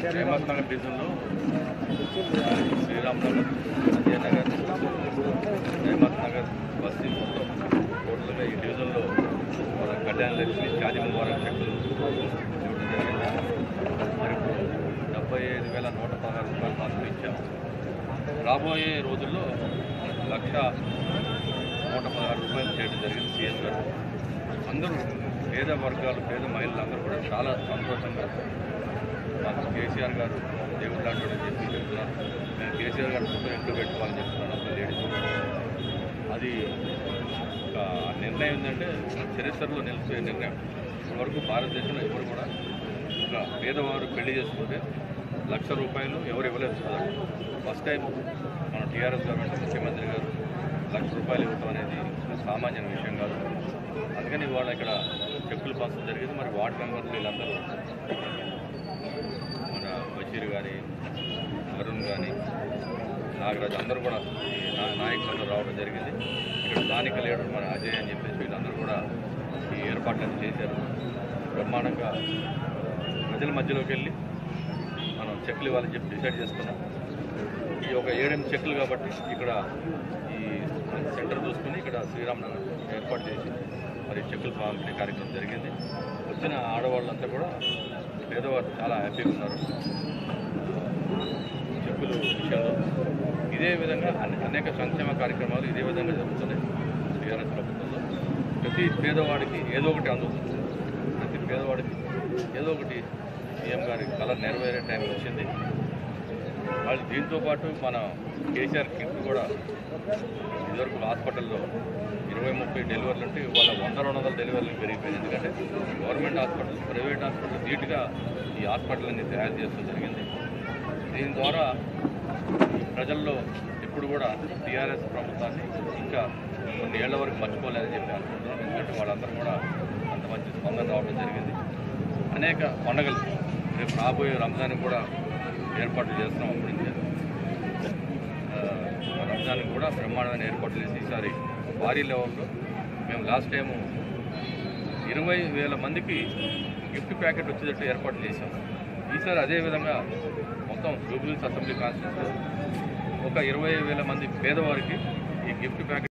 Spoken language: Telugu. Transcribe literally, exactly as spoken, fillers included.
శ్రీమత్ నగర్ డివిజన్లో శ్రీరామ్ నగర్, అజయ్ నగర్, శ్రీమత్ నగర్ బస్తీ మొత్తం టోటల్గా ఈ డివిజన్లో మన కళ్యాణ లక్ష్మి షాదీ ముబారక్ చెక్కులు ఇవ్వడం జరిగింది. మరి ఇప్పుడు డెబ్బై ఐదు వేల నూట పదహారు రూపాయలు మాత్రం ఇచ్చాము. రాబోయే రోజుల్లో లక్ష నూట పదహారు రూపాయలు చేయడం జరిగింది సీఎం గారు. అందరూ పేద వర్గాలు, పేద మహిళలు అందరూ కూడా చాలా సంతోషంగా మాకు కేసీఆర్ గారు దేవుడు లాంటి చెప్పి చెప్తున్నారు. నేను కేసీఆర్ గారు ఫోటో ఇంట్లో పెట్టుకోవాలని చెప్తున్నాను ఒక లేడీస్. అది ఒక నిర్ణయం ఏంటంటే చరిత్రలో నిలిచే నిర్ణయం. ఇప్పటివరకు భారతదేశంలో ఎవరు కూడా ఒక పేదవారు పెళ్లి చేసుకుంటే లక్ష రూపాయలు ఎవరు ఇవ్వలేదు. ఫస్ట్ టైం మన టీఆర్ఎస్ గవర్నమెంట్ ముఖ్యమంత్రి గారు లక్ష రూపాయలు ఇవ్వటం అనేది సామాన్య విషయం కాదు. అందుకని ఇవాళ ఇక్కడ చెక్కులు పంచడం జరిగింది. మరి వార్డు మెంబర్లు వీళ్ళందరూ మన బషీర్ కానీ, అరుణ్ కానీ, నాగరాజు అందరూ కూడా నాయకులందరూ రావడం జరిగింది. ఇక్కడ స్థానిక లీడర్ మన అజయ్ అని చెప్పేసి వీళ్ళందరూ కూడా ఈ ఏర్పాట్లన్నీ చేశారు. బ్రహ్మాండంగా ప్రజల మధ్యలోకి వెళ్ళి మనం చెక్కులు ఇవ్వాలని చెప్పి డిసైడ్ చేసుకున్నాం. ఈ ఒక ఏడెనిమిది చెక్కులు కాబట్టి ఇక్కడ ఈ సెంటర్ చూసుకుని ఇక్కడ శ్రీరామ్ నగర్ ఏర్పాటు చేసి మరి చెక్కులు పంపిణీ కార్యక్రమం జరిగింది. వచ్చిన ఆడవాళ్ళంతా కూడా పేదవారు చాలా హ్యాపీగా ఉన్నారు చెక్కులు విషయంలో. ఇదే విధంగా అనేక సంక్షేమ కార్యక్రమాలు ఇదే విధంగా జరుగుతున్నాయి టీఆర్ఎస్ ప్రభుత్వంలో. ప్రతి పేదవాడికి ఏదో ఒకటి అందుతుంది. ప్రతి పేదవాడికి ఏదో ఒకటి సీఎం గారి కళ నెరవేరే టైం వచ్చింది. వాళ్ళు దీంతోపాటు మన కేసీఆర్ కిట్ కూడా ఇదివరకు హాస్పిటల్లో ఇరవై ముప్పై డెలివరీలు ఉంటే వాళ్ళ వంద రెండు వందల డెలివరీలు పెరిగిపోయింది. ఎందుకంటే గవర్నమెంట్ హాస్పిటల్, ప్రైవేట్ హాస్పిటల్ ధీటుగా ఈ హాస్పిటల్ని తయారు చేయడం జరిగింది. దీని ద్వారా ప్రజల్లో ఇప్పుడు కూడా టీఆర్ఎస్ ప్రభుత్వాన్ని ఇంకా కొన్ని ఏళ్ల వరకు మర్చిపోలేదని చెప్పి అనుకుంటున్నాను. ఎందుకంటే వాళ్ళందరూ కూడా అంత మంచి స్పందన రావడం జరిగింది. అనేక పండుగలు రేపు రాబోయే రంజాన్కి కూడా ఏర్పాట్లు చేస్తున్నాం. అప్పటి నుంచి రంజాన్కి కూడా బ్రహ్మాండమైన ఏర్పాట్లు చేసి ఈసారి భారీ లెవెల్లో మేము లాస్ట్ టైము ఇరవై వేల మందికి గిఫ్ట్ ప్యాకెట్ వచ్చేటట్టు ఏర్పాట్లు చేశాం. ఈసారి అదేవిధంగా మొత్తం జూబ్లీహిల్స్ అసెంబ్లీ కాన్స్టిట్యూన్సీలో ఒక ఇరవై వేల మంది పేదవారికి ఈ గిఫ్ట్ ప్యాకెట్